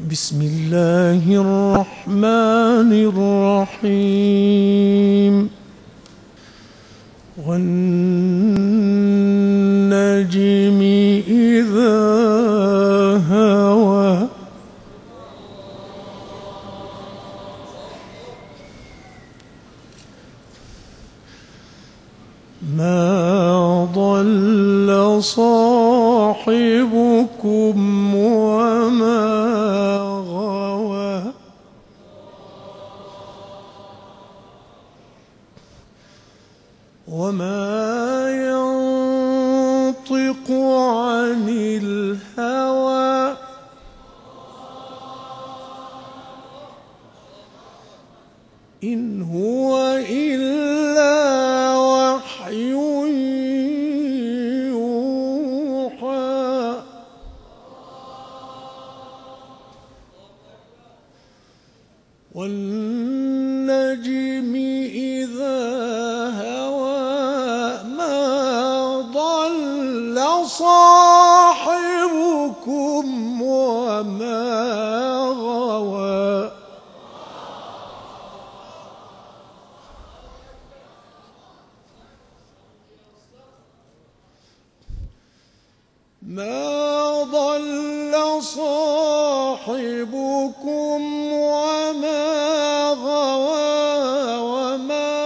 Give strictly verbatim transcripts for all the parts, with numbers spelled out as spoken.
بسم الله الرحمن الرحيم والنجم إذا هوى ما ضل صاحبكم وما غوى وما ينطق عن الهوى إن هو إلا وحي يوحى والنجم إذا هوى ما ضل صاحبكم وما غوى ما ضل صاحبكم وما غوى وما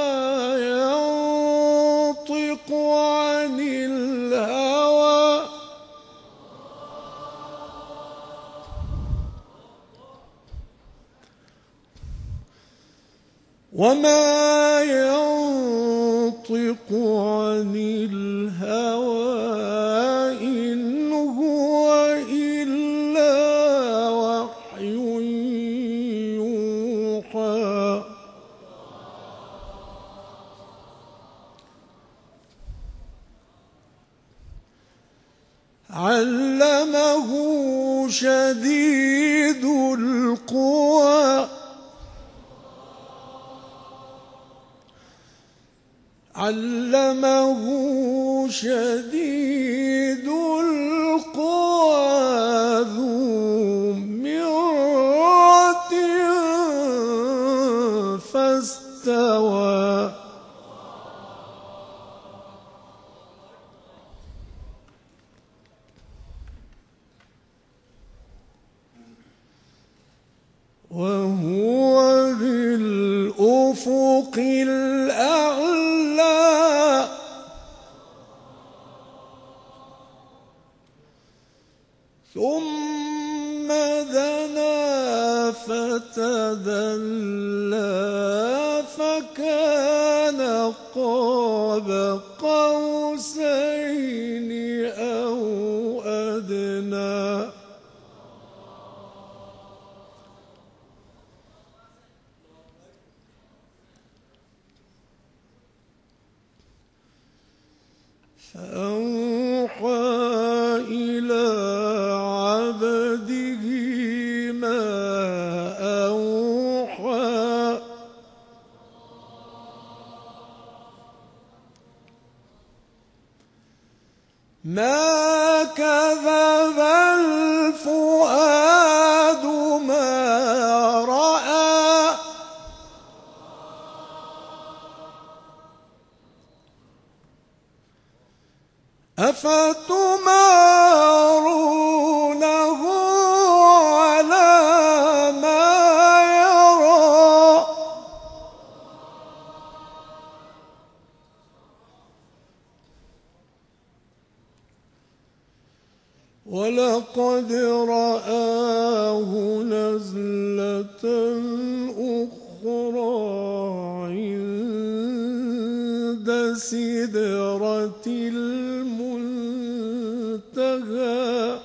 ينطق عن الهوى وما ينطق عن الهوى إن هو إلا وحي يوحى علمه شديد القوى علمه شديد القوى ذو مرة فاستوى وهو بالأفق الأعلى ثم دنا فتدلى فكان قاب قوسين أو أدنى فأوحى إلى عبده ما أوحى ما كذب الفؤاد ما رأى أفتمارونه على ما يرى ولقد رآه نزلة أخرى عند سدرة المنتهى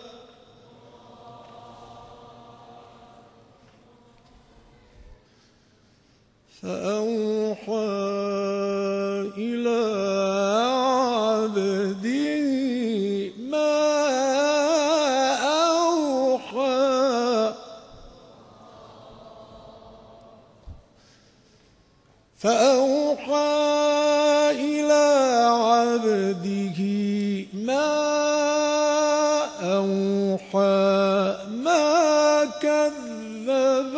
فأوحى إلى عبده ما أوحى فأوحى إلى عبده ما أوحى ما كذب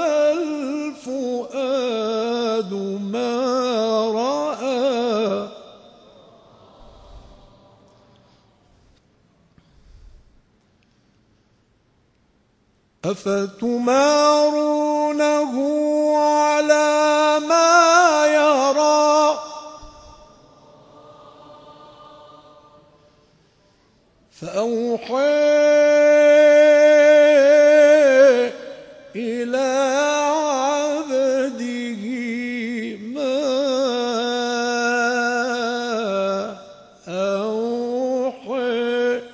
الفؤاد ما رأى أفتمارونه على ما يرى فأوحى إلى عبده ما أوحى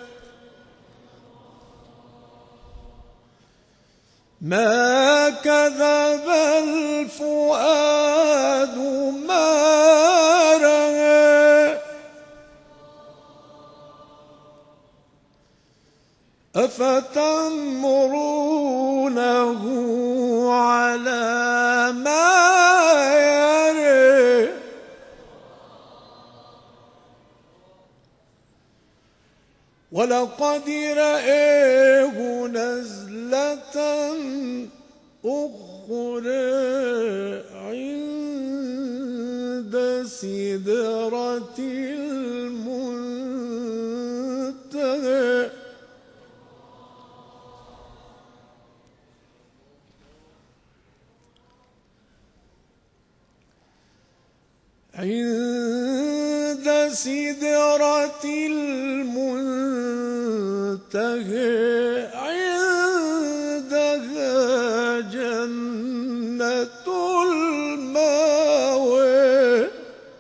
ما كذب الفؤاد ما رأى أفتمرونه على ما يرى ولقد رآه نزلة أخرى عند سدرة المنتهى عند سدرة المنتهى عندها جنة المأوى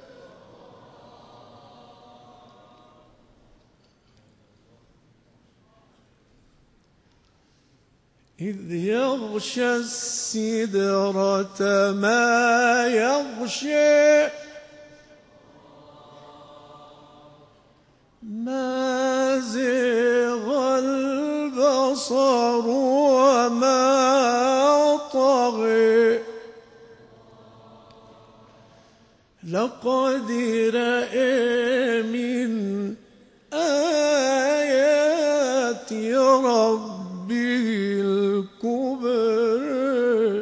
إذ يغشى السدرة ما يغشى ما زاغ البصر وما طغى لقد رأى من آيات ربه الكبرى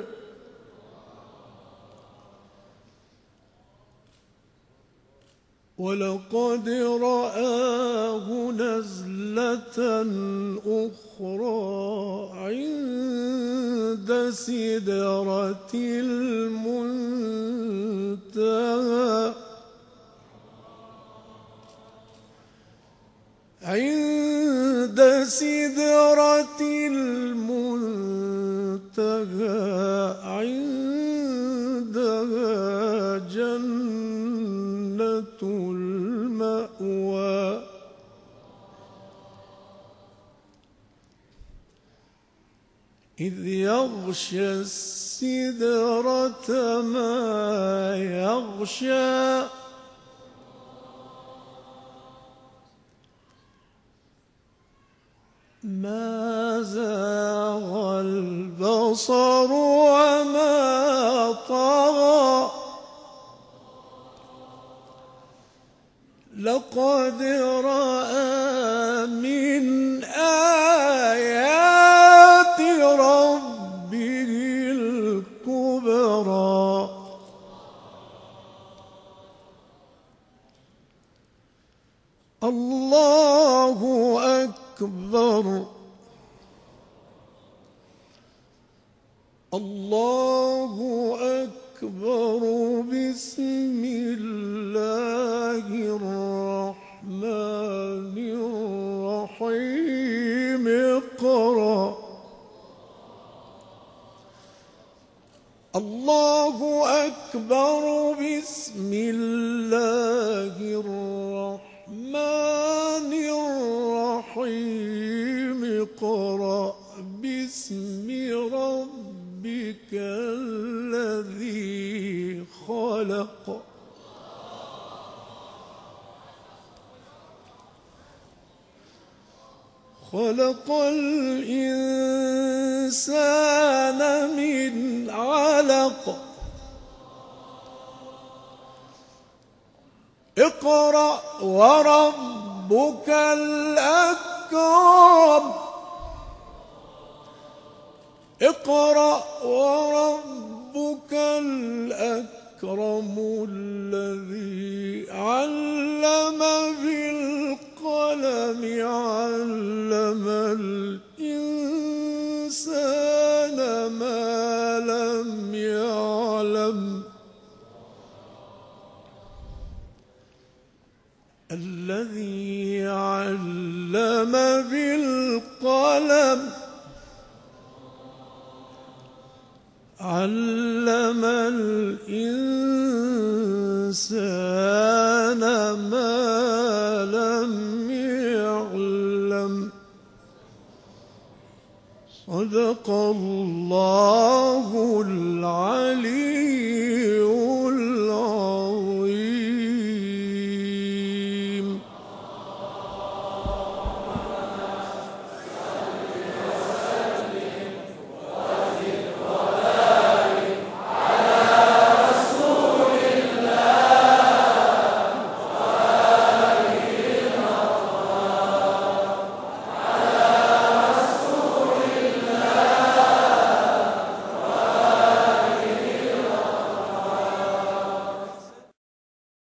ولقد رآه نزلة أخرى عند سدرة المنتهى عند سدرة المنتهى عندها جنة المأوى إذ يغشى السدرة ما يغشى ما زاغ البصر وما طغى لقد رأى من آيات ربه الكبرى الله أكبر الله أكبر بسم الله الرحمن الرحيم اقرأ الله أكبر بسم الله الرحمن الرحيم اقرأ باسم ربك الذي خلق خلق الإنسان من علق اقرأ وربك الأكرم اقرأ وربك الأكرم الذي علم بالقلم علم الإنسان ما لم يعلم الذي علم بالقلم علم الإنسان ما لم يعلم. صدق الله العلي